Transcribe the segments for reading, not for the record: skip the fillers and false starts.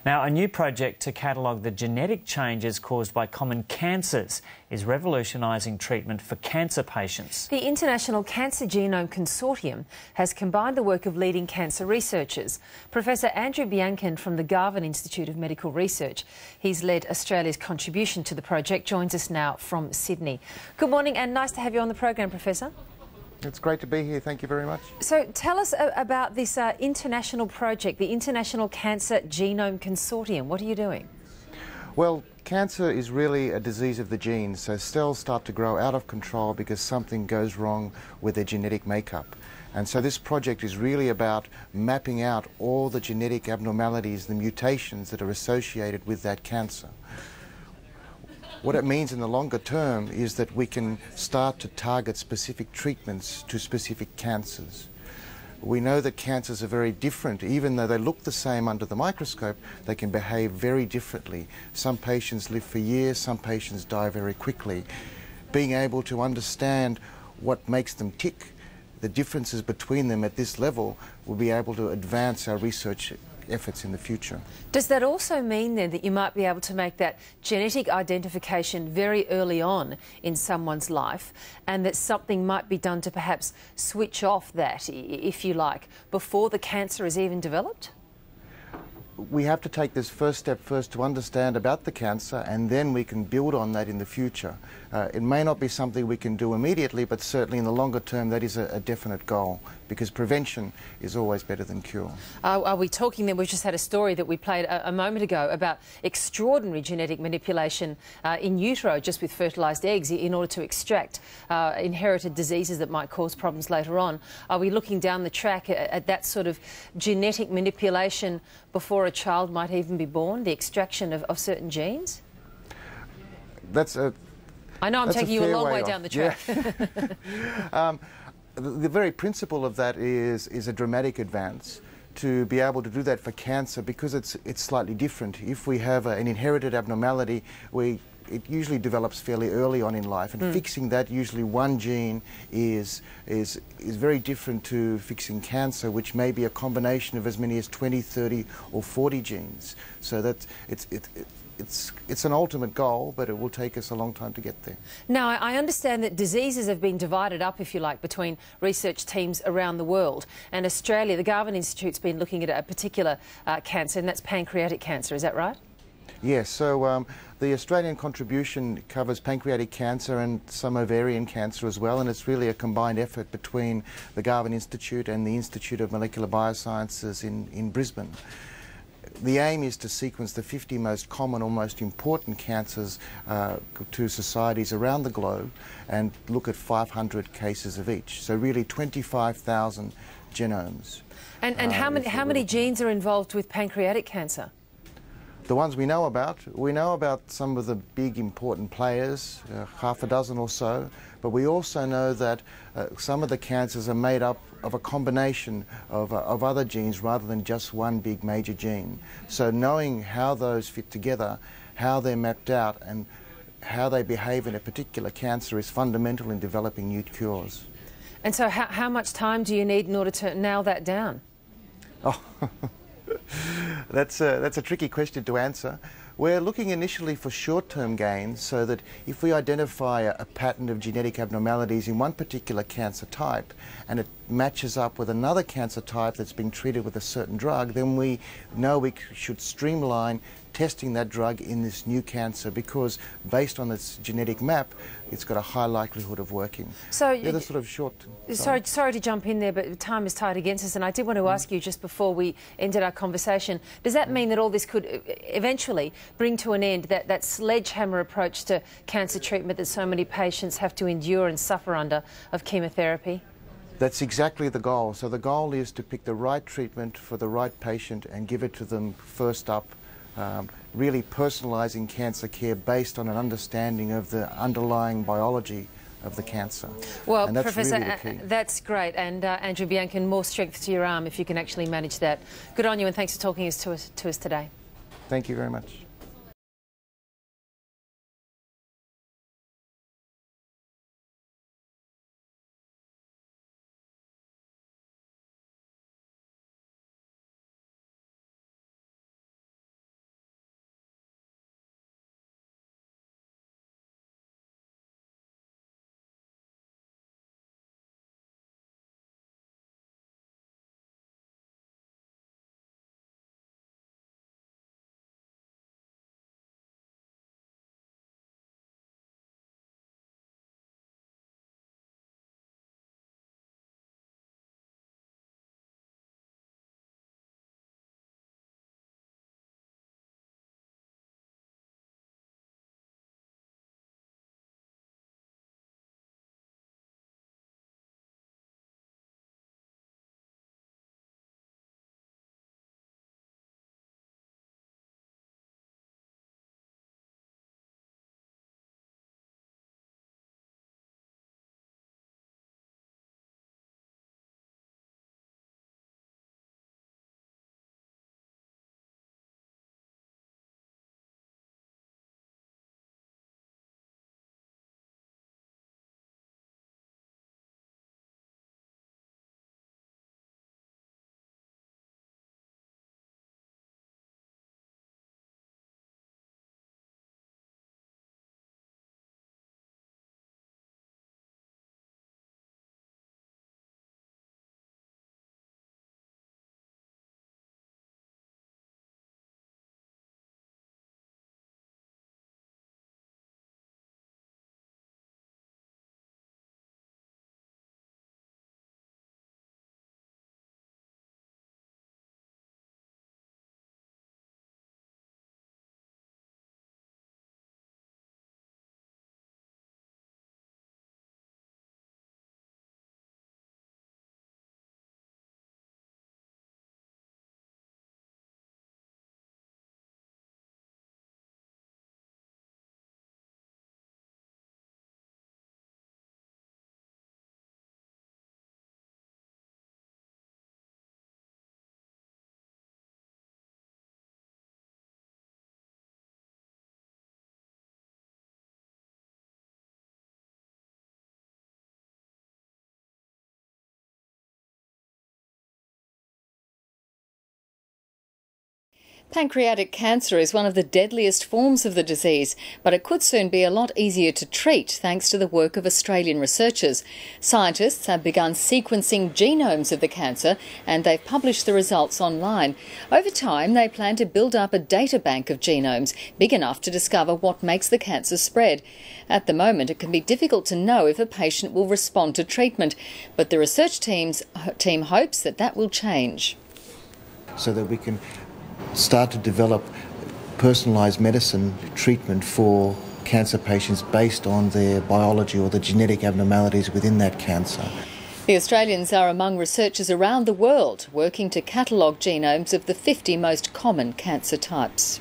Now, a new project to catalogue the genetic changes caused by common cancers is revolutionising treatment for cancer patients. The International Cancer Genome Consortium has combined the work of leading cancer researchers. Professor Andrew Biankin from the Garvan Institute of Medical Research, he's led Australia's contribution to the project, joins us now from Sydney. Good morning and nice to have you on the program, Professor. It's great to be here. Thank you very much. So tell us about this international project, the International Cancer Genome Consortium. What are you doing? Well, cancer is really a disease of the genes, so cells start to grow out of control because something goes wrong with their genetic makeup. And so this project is really about mapping out all the genetic abnormalities, the mutations that are associated with that cancer. What it means in the longer term is that we can start to target specific treatments to specific cancers. We know that cancers are very different. Even though they look the same under the microscope, they can behave very differently. Some patients live for years, some patients die very quickly. Being able to understand what makes them tick, the differences between them at this level, will be able to advance our research efforts in the future. Does that also mean then that you might be able to make that genetic identification very early on in someone's life, and that something might be done to perhaps switch off that, if you like, before the cancer is even developed? We have to take this first step first to understand about the cancer, and then we can build on that in the future. It may not be something we can do immediately, but certainly in the longer term that is a definite goal, because prevention is always better than cure. Are we talking then, we've just had a story that we played a moment ago about extraordinary genetic manipulation in utero just with fertilised eggs in order to extract inherited diseases that might cause problems later on. Are we looking down the track at that sort of genetic manipulation before a child might even be born, the extraction of certain genes? I know I'm taking you a long way down the track. Yeah. The very principle of that is a dramatic advance to be able to do that for cancer, because it's slightly different. If we have an inherited abnormality, it usually develops fairly early on in life, and fixing that, usually one gene, is very different to fixing cancer, which may be a combination of as many as 20, 30 or 40 genes. So that it's an ultimate goal, but it will take us a long time to get there. Now, I understand that diseases have been divided up, if you like, between research teams around the world. And Australia, the Garvan Institute's been looking at a particular cancer, and that's pancreatic cancer. Is that right? Yes, so the Australian contribution covers pancreatic cancer and some ovarian cancer as well, and it's really a combined effort between the Garvan Institute and the Institute of Molecular Biosciences in Brisbane. The aim is to sequence the 50 most common or most important cancers to societies around the globe and look at 500 cases of each. So really 25,000 genomes. And how many genes are involved with pancreatic cancer? The ones we know about some of the big important players, half a dozen or so, but we also know that some of the cancers are made up of a combination of other genes rather than just one big major gene. So knowing how those fit together, how they're mapped out, and how they behave in a particular cancer is fundamental in developing new cures. And so how much time do you need in order to nail that down? Oh. That's a tricky question to answer. We're looking initially for short-term gains, so that if we identify a pattern of genetic abnormalities in one particular cancer type and it matches up with another cancer type that's being treated with a certain drug, then we know we should streamline testing that drug in this new cancer, because based on its genetic map, it's got a high likelihood of working. So they're the sort of short... Sorry to jump in there, but time is tight against us, and I did want to ask you just before we ended our conversation, does that mean that all this could eventually bring to an end that sledgehammer approach to cancer treatment that so many patients have to endure and suffer under of chemotherapy? That's exactly the goal. So the goal is to pick the right treatment for the right patient and give it to them first up, really personalising cancer care based on an understanding of the underlying biology of the cancer. Well, and that's Professor, really the key. That's great. And Andrew Biankin, more strength to your arm if you can actually manage that. Good on you, and thanks for talking to us today. Thank you very much. Pancreatic cancer is one of the deadliest forms of the disease, but it could soon be a lot easier to treat thanks to the work of Australian researchers. Scientists have begun sequencing genomes of the cancer and they've published the results online. Over time, they plan to build up a data bank of genomes big enough to discover what makes the cancer spread. At the moment, it can be difficult to know if a patient will respond to treatment, but the research team hopes that will change. So that we can start to develop personalised medicine treatment for cancer patients based on their biology or the genetic abnormalities within that cancer. The Australians are among researchers around the world working to catalogue genomes of the 50 most common cancer types.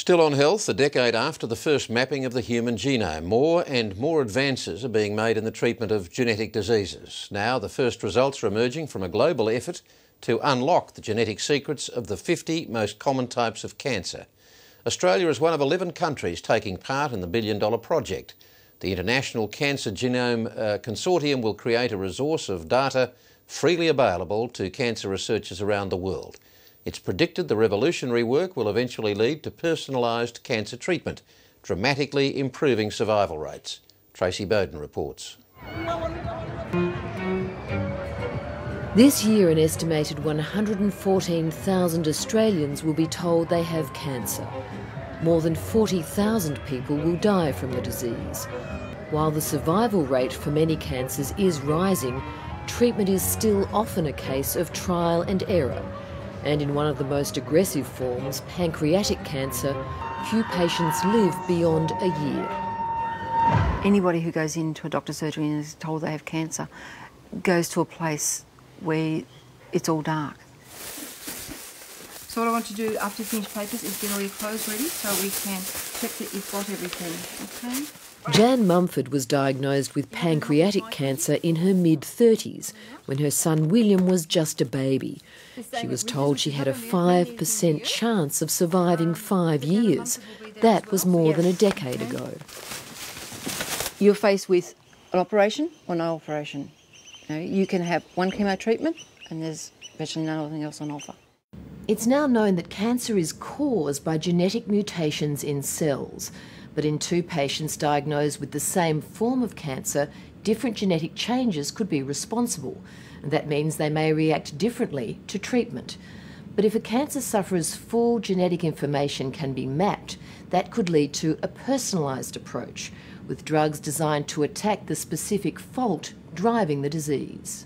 Still on health, a decade after the first mapping of the human genome, more and more advances are being made in the treatment of genetic diseases. Now, the first results are emerging from a global effort to unlock the genetic secrets of the 50 most common types of cancer. Australia is one of 11 countries taking part in the billion-dollar project. The International Cancer Genome Consortium will create a resource of data freely available to cancer researchers around the world. It's predicted the revolutionary work will eventually lead to personalised cancer treatment, dramatically improving survival rates. Tracy Bowden reports. This year, an estimated 114,000 Australians will be told they have cancer. More than 40,000 people will die from the disease. While the survival rate for many cancers is rising, treatment is still often a case of trial and error. And in one of the most aggressive forms, pancreatic cancer, few patients live beyond a year. Anybody who goes into a doctor's surgery and is told they have cancer goes to a place where it's all dark. So what I want to do after you finish papers is get all your clothes ready so we can check that you've got everything, okay? Jan Mumford was diagnosed with pancreatic cancer in her mid-30s when her son William was just a baby. She was told she had a 5% chance of surviving 5 years. That was more than a decade ago. You're faced with an operation or no operation. You can have one chemo treatment and there's virtually nothing else on offer. It's now known that cancer is caused by genetic mutations in cells. But in 2 patients diagnosed with the same form of cancer, different genetic changes could be responsible, and that means they may react differently to treatment. But if a cancer sufferer's full genetic information can be mapped, that could lead to a personalised approach, with drugs designed to attack the specific fault driving the disease.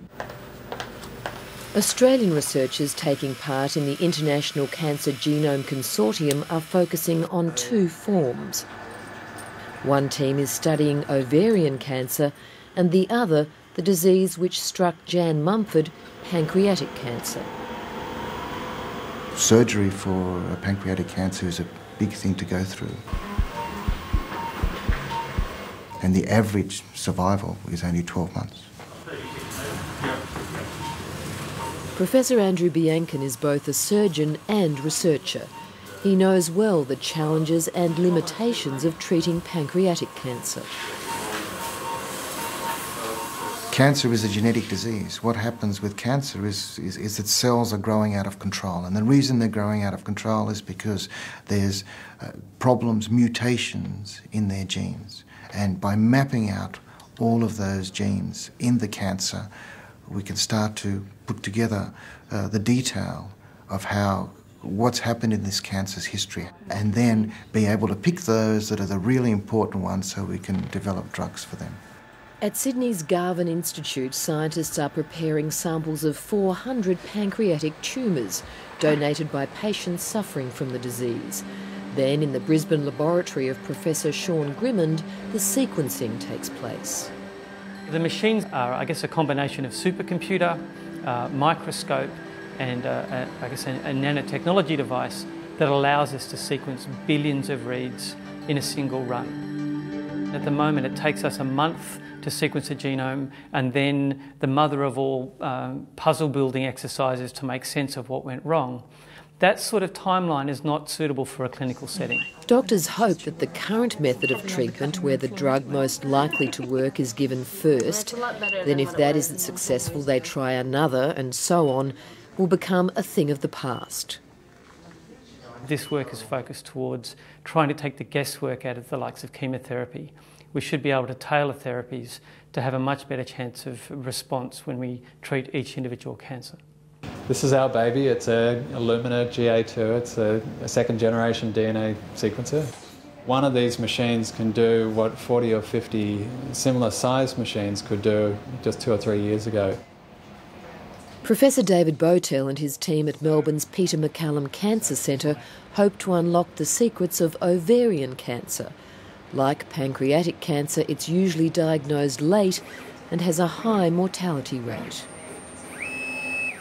Australian researchers taking part in the International Cancer Genome Consortium are focusing on 2 forms. One team is studying ovarian cancer and the other the disease which struck Jan Mumford, pancreatic cancer. Surgery for pancreatic cancer is a big thing to go through. And the average survival is only 12 months. Professor Andrew Biankin is both a surgeon and researcher. He knows well the challenges and limitations of treating pancreatic cancer. Cancer is a genetic disease. What happens with cancer is that cells are growing out of control. And the reason they're growing out of control is because there's problems, mutations in their genes. And by mapping out all of those genes in the cancer, we can start to put together the detail of what's happened in this cancer's history, and then be able to pick those that are the really important ones so we can develop drugs for them. At Sydney's Garvan Institute, scientists are preparing samples of 400 pancreatic tumours donated by patients suffering from the disease. Then, in the Brisbane laboratory of Professor Sean Grimmond, the sequencing takes place. The machines are, I guess, a combination of supercomputer, microscope and, a nanotechnology device that allows us to sequence billions of reads in a single run. At the moment, it takes us a month to sequence a genome, and then the mother of all puzzle-building exercises to make sense of what went wrong. That sort of timeline is not suitable for a clinical setting. Doctors hope that the current method of treatment, where the drug most likely to work is given first, then if that isn't successful they try another, and so on, will become a thing of the past. This work is focused towards trying to take the guesswork out of the likes of chemotherapy. We should be able to tailor therapies to have a much better chance of response when we treat each individual cancer. This is our baby. It's a Illumina GA2. It's a second-generation DNA sequencer. One of these machines can do what 40 or 50 similar-sized machines could do just 2 or 3 years ago. Professor David Botel and his team at Melbourne's Peter MacCallum Cancer Centre hope to unlock the secrets of ovarian cancer. Like pancreatic cancer, it's usually diagnosed late and has a high mortality rate.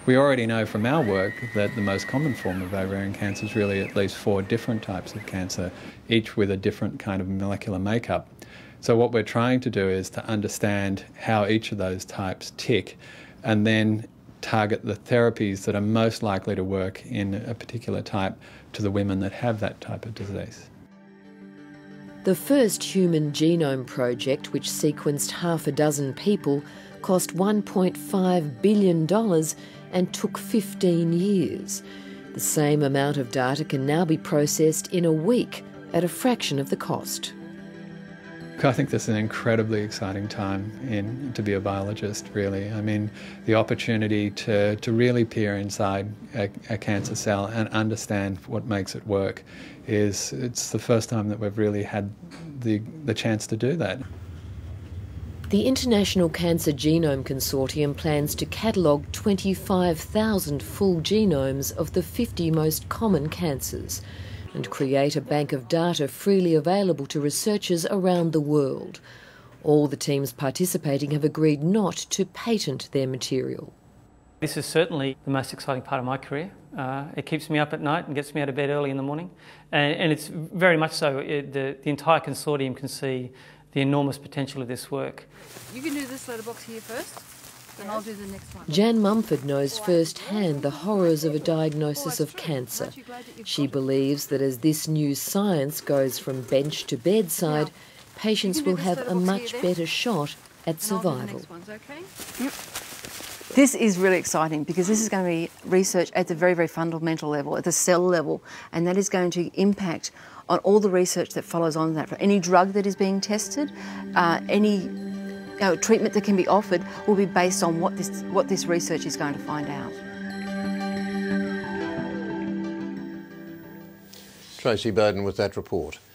We already know from our work that the most common form of ovarian cancer is really at least 4 different types of cancer, each with a different kind of molecular makeup. So what we're trying to do is to understand how each of those types tick and then target the therapies that are most likely to work in a particular type to the women that have that type of disease. The first human genome project, which sequenced half a dozen people, cost $1.5 billion and took 15 years. The same amount of data can now be processed in a week at a fraction of the cost. I think this is an incredibly exciting time to be a biologist, really. I mean, the opportunity to really peer inside a cancer cell and understand what makes it work it's the first time that we've really had the chance to do that. The International Cancer Genome Consortium plans to catalogue 25,000 full genomes of the 50 most common cancers and create a bank of data freely available to researchers around the world. All the teams participating have agreed not to patent their material. This is certainly the most exciting part of my career. It keeps me up at night and gets me out of bed early in the morning. And it's very much so. The entire consortium can see the enormous potential of this work. You can do this letterbox here first, and I'll do the next one. Jan Mumford knows firsthand the horrors of a diagnosis of cancer. She believes that as this new science goes from bench to bedside, patients will have a much better shot at survival. This is really exciting because this is going to be research at the very, very fundamental level, at the cell level, and that is going to impact on all the research that follows on that. Any drug that is being tested, any treatment that can be offered will be based on what this research is going to find out. Tracy Bowden with that report.